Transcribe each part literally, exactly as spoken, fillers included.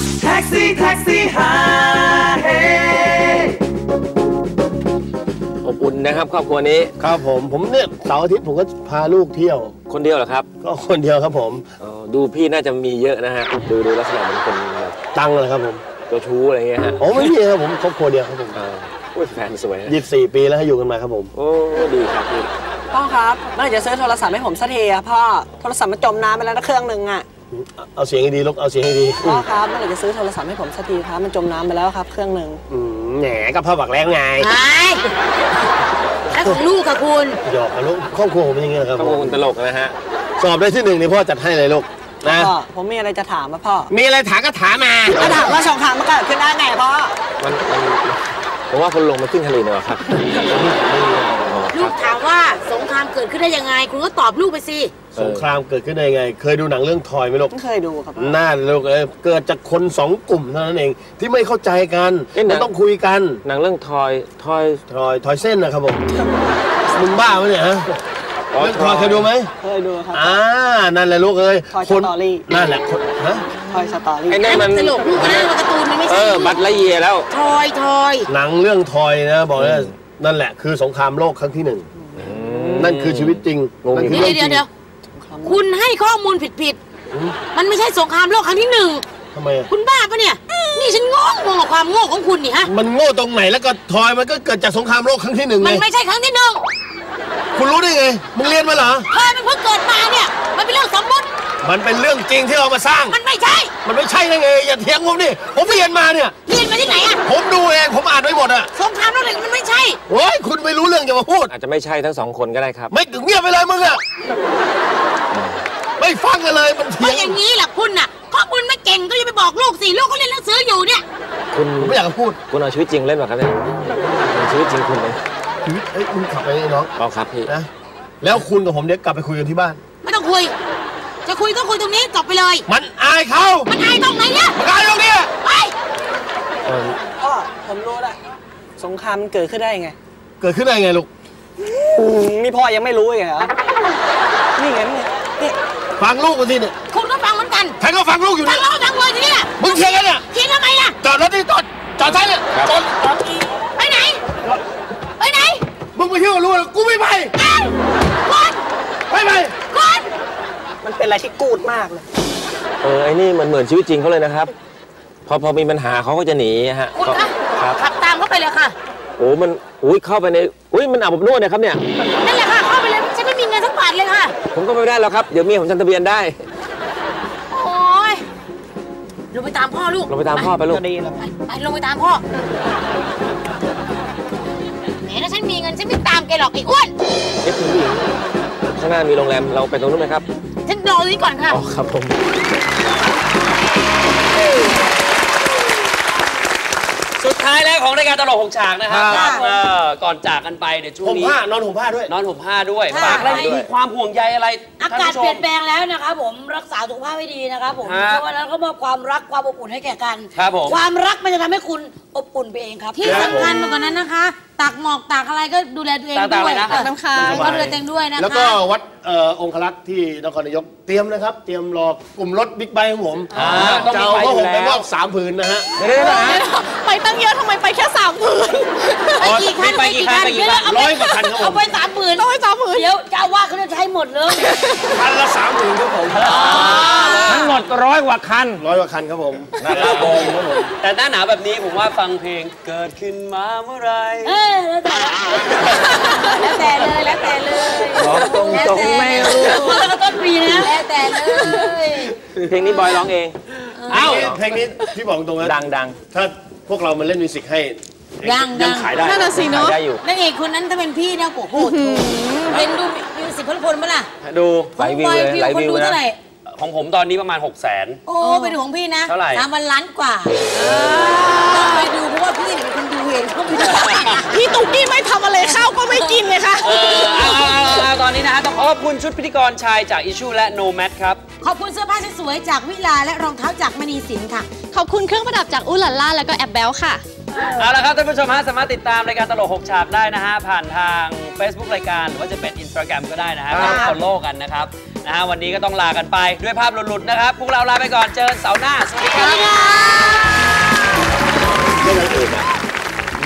แท็กซี่แท็กซี่ฮาเฮอบอุ่นนะครับครอบครัวนี้ครับผมผมเนี่ยเสาร์อาทิตย์ผมก็พาลูกเที่ยวคนเดียวเหรอครับก็คนเดียวครับผมดูพี่น่าจะมีเยอะนะฮะดูดูลักษณะเป็นคนแบบตังเลยครับผมตัวชู้อะไรเงี้ยฮะโอ้ไม่มีครับผมครอบครัวเดียวครับผมโอ้ยแฟนสวยยี่สิบสี่ปีแล้วให้อยู่กันมาครับผมโอ้ดีครับพี่พ่อครับเมื่อไหร่จะซื้อโทรศัพท์ให้ผมสักทีอะพ่อโทรศัพท์มันจมน้ำไปแล้วนะเครื่องหนึ่งอะเอาเสียงให้ดีลูกเอาเสียงให้ดีพ่อครับเมื่อไหร่จะซื้อโทรศัพท์ให้ผมสักทีครับมันจมน้ำไปแล้วครับเครื่องหนึ่งแหมก็พ่อบอกแล้วไงแล้วของลูกค่ะคุณหยอกลูกครอบครัวผมเป็นอย่างนี้นะครับครอบครัวคุณตลกนะฮะสอบได้ที่หนึ่งนี่พ่อจัดให้เลยลูกนะผมมีอะไรจะถามมาพ่อมีอะไรถามก็ถามมาก็ถามว่าสงครามมันเกิดขึ้นได้ไงพ่อมันผมว่าคนลงมาขึ้นทะเลเนอะครับลูกถามว่าสงครามเกิดขึ้นได้ยังไงคุณก็ตอบลูกไปสิสงครามเกิดขึ้นได้ยังไงเคยดูหนังเรื่องทอยไหมลูกไม่เคยดูครับน่าลูกเอ้ยเกิดจากคนสองกลุ่มเท่านั้นเองที่ไม่เข้าใจกันมันต้องคุยกันหนังเรื่องทอยทอยทอยทอยเส้นนะครับผมมึงบ้าไหมเนี่ยฮะเรื่องทอยเคยดูไหมเคยดูครับอ่านั่นแหละลูกเอ้ยทอยสตอรี่นั่นแหละคนฮะทอยสตอรี่ไอ้นั่นมันตลกลูกนะมันการ์ตูนมันไม่ใช่เออบัตรละเอียแล้วทอยทอยหนังเรื่องทอยนะบอกเลยนั่นแหละคือสงครามโลกครั้งที่หนึ่งนั่นคือชีวิตจริงนั่นคือเรื่องจริงเดี๋ยวคุณให้ข้อมูลผิดๆมันไม่ใช่สงครามโลกครั้งที่หนึ่งทำไมคุณบ้าปะเนี่ยนี่ฉันงงงงกับความโง่ของคุณนี่ฮะมันโง่ตรงไหนแล้วก็ทอยมันก็เกิดจากสงครามโลกครั้งที่หนึ่งไงมันไม่ใช่ครั้งที่หนึ่งคุณรู้ได้ไงมึงเรียนมาเหรอทอยมันเพิ่งเกิดมาเนี่ยมันเป็นเรื่องสมมติมันเป็นเรื่องจริงที่เรามาสร้างมันไม่ใช่มันไม่ใช่ได้ไงอย่าเถียงผมดิผมเรียนมาเนี่ยเรียนมาที่ไหนอะผมดูเองผมอ่านไว้หมดอะสงครามโลกหนึ่งมันไม่ใช่โอ้ยคุณไม่รู้เรื่องอย่ามาพูดอาจจะไม่ใช่ทั้งสองคนก็ได้ครับไม่เงียบไปเลยมึงอะไม่ฟังกันเลยมันเถียงอย่างนี้แหละคุณน่ะข้อมูลไม่เก่งก็อย่าไปบอกลูกสิลูกเขาเรียนหนังสืออยู่เนี่ยคุณไม่อยากพูดคุณเอาชีวิตจริงเล่นมาครับเนี่ยชีวิตจริงคุณเลยชีวิตเอ้ยคุณขับไปน้องเอาครับพี่นะแล้วคุณกับผมเดี๋ยวกลับไปคุยกันที่บ้านไม่ต้องคุยจะคุยต้องคุยตรงนี้จบไปเลยมันอายเขามันอายตรงไหนเนี่ยมันอายตรงนี้ไปพ่อผมรู้แล้วสงครามเกิดขึ้นได้ไงเกิดขึ้นได้ไงลูกนี่พ่อยังไม่รู้เลยเหรอนี่ไงนี่ฟังลูกกันสิเนี่ยคุณก็ฟังเหมือนกันฉันก็ฟังลูกอยู่เนี่ยฟังแล้วฟังเลยทีนี้มึงเถียงกันเนี่ยเถียงทำไมล่ะจอดรถที่จอดจอดใช่เนี่ยจอดไปไหนไปไหนมึงไปเที่ยวกับลูกกูไม่ไปคนไม่ไปคนมันเป็นอะไรที่กูดมากเลยเออไอ้นี่มันเหมือนชีวิตจริงเขาเลยนะครับพอพอมีปัญหาเขาก็จะหนีฮะคุณคะขับตามเขาไปเลยค่ะโอ้มันอุ้ยเข้าไปในอุ้ยมันอาบอบนวดนะครับเนี่ยนั่นแหละค่ะเข้าไปเลยฉันไม่มีเงินสักบาทเลยค่ะผมก็ไม่ได้แล้วครับเดี๋ยวเมียผมจดทะเบียนได้โอ้ยลงไปตามพ่อลูกลงไปตามพ่อไปลูกไปไปลงไปตามพ่อแหมถ้าฉันมีเงินฉันไม่ตามแกหรอกไอ้อ้วนเอ๊ะคุณผู้หญิงข้างหน้ามีโรงแรมเราไปตรงนู้นไหมครับฉันรอตรงนี้ก่อนค่ะอ๋อครับผมสุดท้ายแล้วของรายการตลกหกฉากนะครับก่อนจากกันไปเดี๋ยวช่วงนี้ผมผ้านอนห่มผ้าด้วยนอนห่มผ้าด้วยฝากอะไรมีความห่วงใยอะไรอากาศเปลี่ยนแปลงแล้วนะครับผมรักษาสุขภาพให้ดีนะครับผมเพราะว่านั้นก็มอบความรักความอบอุ่นให้แก่กันความรักมันจะทำให้คุณอบอุ่นไปเองครับที่สำคัญกว่านั้นนะคะตักหมอกตักอะไรก็ดูแลตัวเองด้วยตักน้ำค้างก็ดูแลตัวเองด้วยนะคะแล้วก็วัดองครักษ์ที่นครนายกเตรียมนะครับเตรียมรอกลุ่มรถบิ๊กไบค์ของผมจะเอาก็ผมไปมอบสามผืนนะฮะไปตั้งเยอะทำไมไปแค่สามผืนไปกี่คันไปกี่คันร้อยกว่าคันครับผมเอาไปสามผืนเอาไปสามผืนเดี๋ยวเจ้าว่าเขาจะใช้หมดเลยคันละสามผืนครับผมทั้งหมดร้อยกว่าคันร้อยกว่าคันครับผมนะครับผมแต่หน้าหนาวแบบนี้ผมว่าฟังเพลงเกิดขึ้นมาเมื่อไรเออแล้วแต่เลยแล้วแต่เลยบอกตรงตรงไม่รู้ต้นปีนะแล้วแต่เลยเพลงนี้บอยร้องเองอ้าวเพลงนี้พี่บอกตรงนะดังดังถ้าพวกเรามาเล่นมิวสิกให้ยังยังขายได้นั่นน่ะสิเนาะนางเอกคนนั้นถ้าเป็นพี่นะโอ้โหเป็นดูมิวสิกพลๆมั้ยล่ะดูไลฟ์วิวเลยไลฟ์วิวนะของผมตอนนี้ประมาณหกแสนโอ้ไปดูของพี่นะเท่าไหร่สามพันล้านกว่าไปดูเพราะว่าพี่เป็นคนดูเองพี่ตุ๊กกี้ไม่ทำอะไรข้าวก็ไม่กินเลยค่ะตอนนี้นะฮะต้องขอบคุณชุดพิธีกรชายจากอิชูและโนแมทครับขอบคุณเสื้อผ้าสวยๆจากวิลาและรองเท้าจากมณีสินค่ะขอบคุณเครื่องประดับจากอุลล่าแล้วก็แอบแบลค่ะเอาละครับท่านผู้ชมฮะสามารถติดตามรายการตลกหกฉากได้นะฮะผ่านทาง Facebook รายการหรือว่าจะเป็น Instagram ก็ได้นะฮะก็ฟอลโล่กันนะครับนะฮะวันนี้ก็ต้องลากันไปด้วยภาพหลุดๆนะครับพวกเราลาไปก่อนเจอกันเสาร์หน้าสวัสดีครับ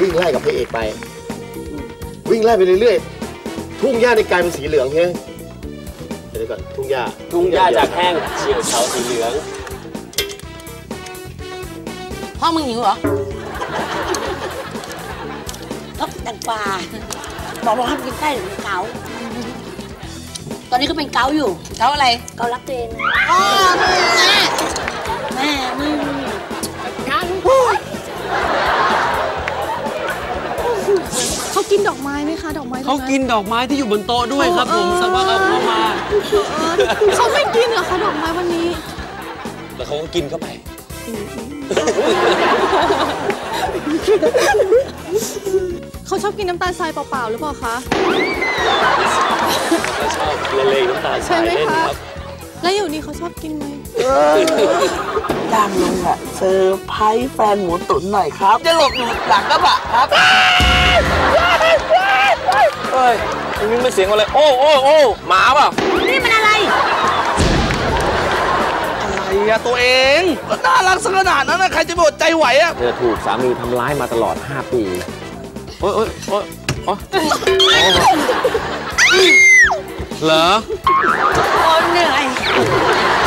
วิ่งไล่กับพระเอกไป วิ่งไล่ไปเรื่อยๆทุ่งหญ้าในกลายเป็นสีเหลืองใช่ไหมเดี๋ยวก่อนทุ่งหญ้าทุ่งหญ้าจากแห้งเฉียวเฉาสีเหลืองพ่อมึงหิวเหรอทอดแตงกวาบอกว่าห้ามกินไส้หรือเกาตอนนี้ก็เป็นเกาอยู่เกาอะไรเกาลักเตนอ๋อแม่แม่มึงงั้นเขากินดอกไม้ไหมคะ ดอกไม้เขากินดอกไม้ที่อยู่บนโต๊ะด้วยครับผมสักว่าเอาเข้ามาเขาไม่กินเหรอคะดอกไม้วันนี้แล้วเขาก็กินเข้าไปเขาชอบกินน้ำตาลทรายเปล่าๆหรือเปล่าคะก็ชอบละเลงน้ำตาลทรายเล่นครับแล้วอยู่นี่เขาชอบกินไหมจ้างลุงอะเซอร์ไพรส์แฟนหมูตุ๋นหน่อยครับ จะหลบอยู่หลังกระบะครับเฮ้ยนี่ไม่เสียงอะไรโอ้โอ้โอ้หมาเปล่านี่มันอะไรไอ้อะตัวเองก็น่ารักสักขนาดนั้นนะใครจะไปอดใจไหวอะเธอถูกสามีทำร้ายมาตลอดห้าปีโอ้ยโอ้ยโอ้ยโอ้ยเหรอโอ้เหนื่อย